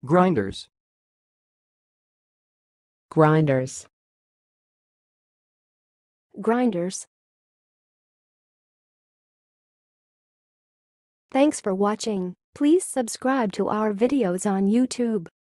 Grinders. grinders, grinders. Thanks for watching. Please subscribe to our videos on YouTube.